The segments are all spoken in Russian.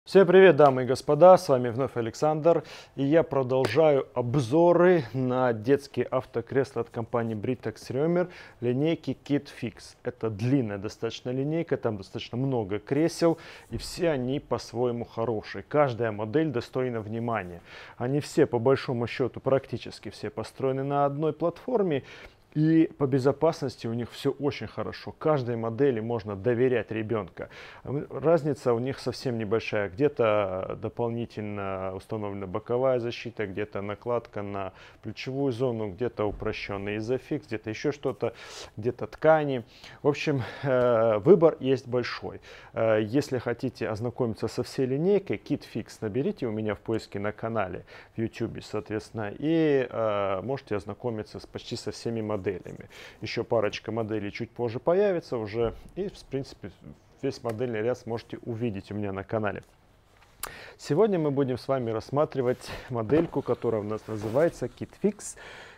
Всем привет, дамы и господа, с вами вновь Александр, и я продолжаю обзоры на детские автокресла от компании Britax Römer линейки KidFix. Это длинная достаточно линейка, там достаточно много кресел, и все они по-своему хорошие. Каждая модель достойна внимания. Они все, по большому счету, практически все построены на одной платформе. И по безопасности у них все очень хорошо. Каждой модели можно доверять ребенка. Разница у них совсем небольшая. Где-то дополнительно установлена боковая защита, где-то накладка на плечевую зону, где-то упрощенный изофикс, где-то еще что-то, где-то ткани. В общем, выбор есть большой. Если хотите ознакомиться со всей линейкой, KidFix наберите у меня в поиске на канале в YouTube, соответственно, и можете ознакомиться почти со всеми моделями. Еще парочка моделей чуть позже появится уже, и в принципе весь модельный ряд сможете увидеть у меня на канале. Сегодня мы будем с вами рассматривать модельку, которая у нас называется KidFix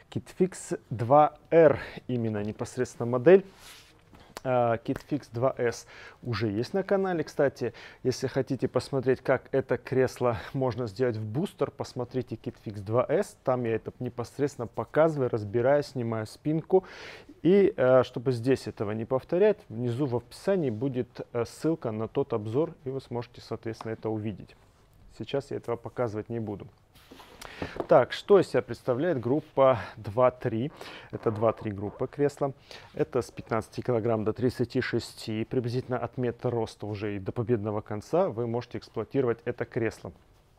2R, именно непосредственно модель. KidFix 2S уже есть на канале, кстати. Если хотите посмотреть, как это кресло можно сделать в бустер, посмотрите KidFix 2S. Там я это непосредственно показываю, разбираю, снимаю спинку. И чтобы здесь этого не повторять, внизу в описании будет ссылка на тот обзор, и вы сможете, соответственно, это увидеть. Сейчас я этого показывать не буду. Так, что из себя представляет группа 2-3? Это 2-3 группа кресла. Это с 15 кг до 36, приблизительно от метра роста уже и до победного конца вы можете эксплуатировать это кресло.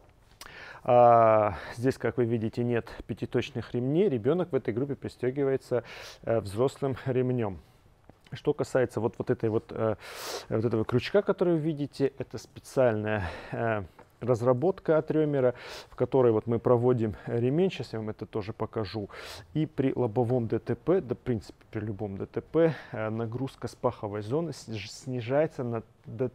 Здесь, как вы видите, нет пятиточных ремней. Ребенок в этой группе пристегивается взрослым ремнем. Что касается вот этого крючка, который вы видите, это специальная разработка от Рёмера, в которой вот мы проводим ремень, сейчас я вам это тоже покажу. И при лобовом ДТП, да в принципе при любом ДТП, нагрузка с паховой зоны снижается на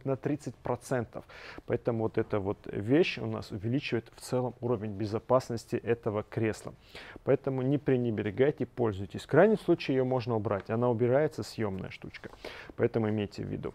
30%. Поэтому вот эта вот вещь у нас увеличивает в целом уровень безопасности этого кресла. Поэтому не пренебрегайте, пользуйтесь. В крайнем случае ее можно убрать. Она убирается, съемная штучка. Поэтому имейте в виду.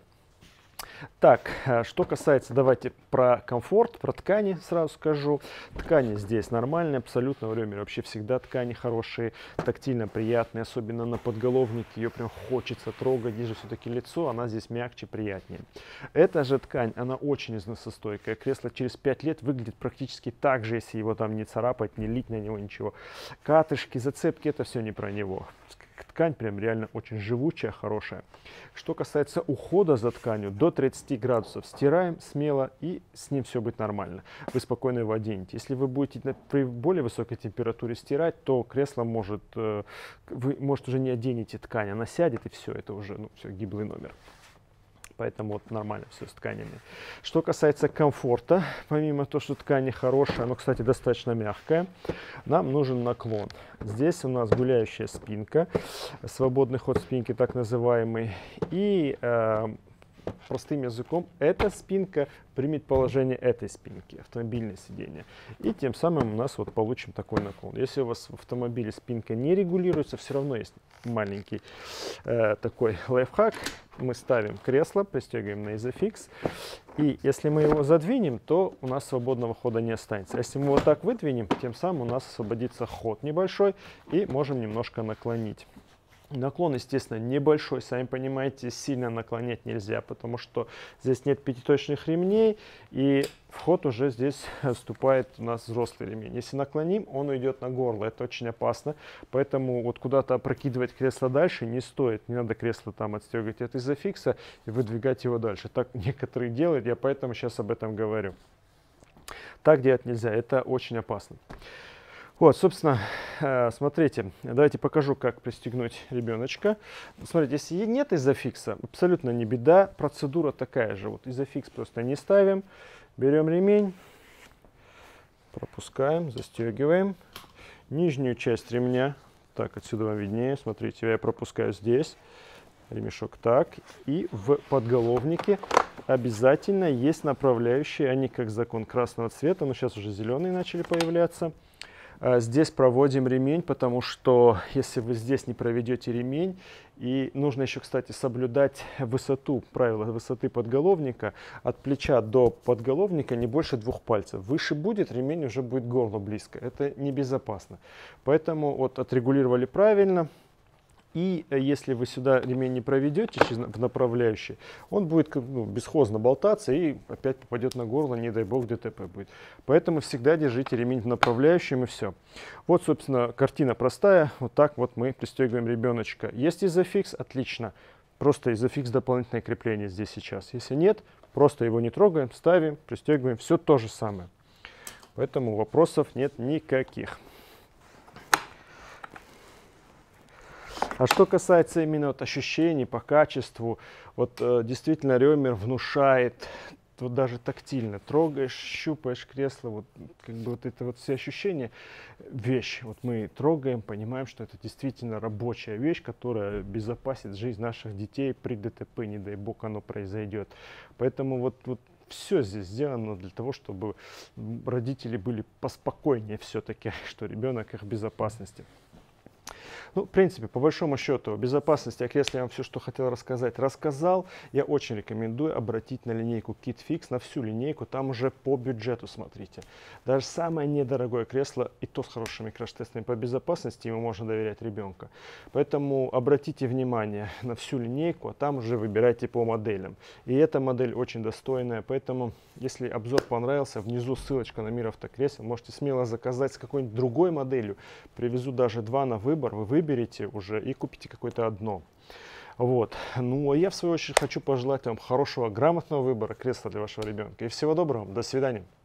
Так, что касается, давайте про комфорт, про ткани сразу скажу. Ткани здесь нормальные, абсолютно в Рёмере вообще всегда ткани хорошие, тактильно приятные, особенно на подголовнике, ее прям хочется трогать, здесь же все-таки лицо, она здесь мягче, приятнее. Эта же ткань, она очень износостойкая, кресло через 5 лет выглядит практически так же, если его там не царапать, не лить на него, ничего. Катышки, зацепки, это все не про него. Ткань прям реально очень живучая, хорошая. Что касается ухода за тканью, до 30 градусов стираем смело, и с ним все будет нормально. Вы спокойно его оденете. Если вы будете при более высокой температуре стирать, то кресло может, вы, может, уже не оденете ткань, она сядет, и все, это уже все, гиблый номер. Поэтому вот нормально все с тканями. Что касается комфорта, помимо того, что ткань хорошая, она, кстати, достаточно мягкая, нам нужен наклон. Здесь у нас гуляющая спинка, свободный ход спинки так называемый. И простым языком, эта спинка примет положение этой спинки, автомобильное сиденье. И тем самым у нас вот получим такой наклон. Если у вас в автомобиле спинка не регулируется, все равно есть маленький такой лайфхак. Мы ставим кресло, пристегиваем на изофикс. И если мы его задвинем, то у нас свободного хода не останется. Если мы вот так выдвинем, тем самым у нас освободится ход небольшой и можем немножко наклонить. Наклон, естественно, небольшой, сами понимаете, сильно наклонять нельзя, потому что здесь нет пятиточных ремней, и вход уже здесь вступает у нас взрослый ремень. Если наклоним, он уйдет на горло, это очень опасно, поэтому вот куда-то опрокидывать кресло дальше не стоит, не надо кресло там отстегивать от изофикса и выдвигать его дальше. Так некоторые делают, я поэтому сейчас об этом говорю. Так делать нельзя, это очень опасно. Вот, собственно, смотрите, давайте покажу, как пристегнуть ребеночка. Смотрите, если нет изофикса, абсолютно не беда, процедура такая же. Вот изофикс просто не ставим, берем ремень, пропускаем, застегиваем. Нижнюю часть ремня, так, отсюда вам виднее, смотрите, я пропускаю здесь, ремешок так, и в подголовнике обязательно есть направляющие, они как закон красного цвета, но сейчас уже зеленые начали появляться. Здесь проводим ремень, потому что если вы здесь не проведете ремень, и нужно еще, кстати, соблюдать высоту, правило высоты подголовника, от плеча до подголовника не больше 2 пальцев. Выше будет, ремень уже будет к горлу близко. Это небезопасно. Поэтому вот отрегулировали правильно. И если вы сюда ремень не проведете в направляющий, он будет бесхозно болтаться и опять попадет на горло, не дай бог ДТП будет. Поэтому всегда держите ремень в направляющем и все. Вот, собственно, картина простая. Вот так вот мы пристегиваем ребеночка. Есть изофикс, отлично. Просто изофикс дополнительное крепление здесь сейчас. Если нет, просто его не трогаем, ставим, пристегиваем. Все то же самое. Поэтому вопросов нет никаких. А что касается именно вот ощущений по качеству, вот действительно Рёмер внушает, вот даже тактильно трогаешь, щупаешь кресло, вот как бы вот это вот все ощущения, вещь, вот мы трогаем, понимаем, что это действительно рабочая вещь, которая безопасит жизнь наших детей при ДТП, не дай бог оно произойдет. Поэтому вот все здесь сделано для того, чтобы родители были поспокойнее все-таки, что ребенок их в безопасности. Ну, в принципе, по большому счету, о безопасности о кресле я вам все, что хотел рассказать, рассказал. Я очень рекомендую обратить на линейку KidFix, на всю линейку, там уже по бюджету смотрите. Даже самое недорогое кресло, и то с хорошими краш-тестами по безопасности, ему можно доверять ребенка. Поэтому обратите внимание на всю линейку, а там уже выбирайте по моделям. И эта модель очень достойная, поэтому, если обзор понравился, внизу ссылочка на Мир Автокресел, можете смело заказать с какой-нибудь другой моделью. Привезу даже 2 на выбор, вы выберете уже и купите какое-то одно. Вот. Ну, а я в свою очередь хочу пожелать вам хорошего, грамотного выбора кресла для вашего ребенка. И всего доброго. До свидания.